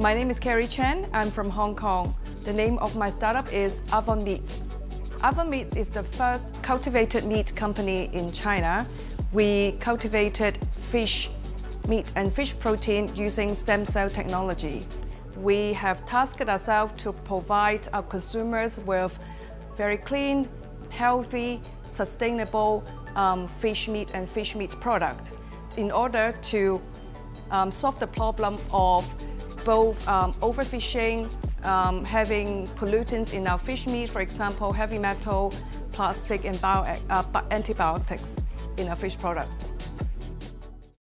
My name is Carrie Chen. I'm from Hong Kong. The name of my startup is Avant Meats. Avant Meats is the first cultivated meat company in China. We cultivated fish meat and fish protein using stem cell technology. We have tasked ourselves to provide our consumers with very clean, healthy, sustainable fish meat and fish meat product in order to solve the problem of both overfishing, having pollutants in our fish meat, for example, heavy metal, plastic, and antibiotics in our fish product.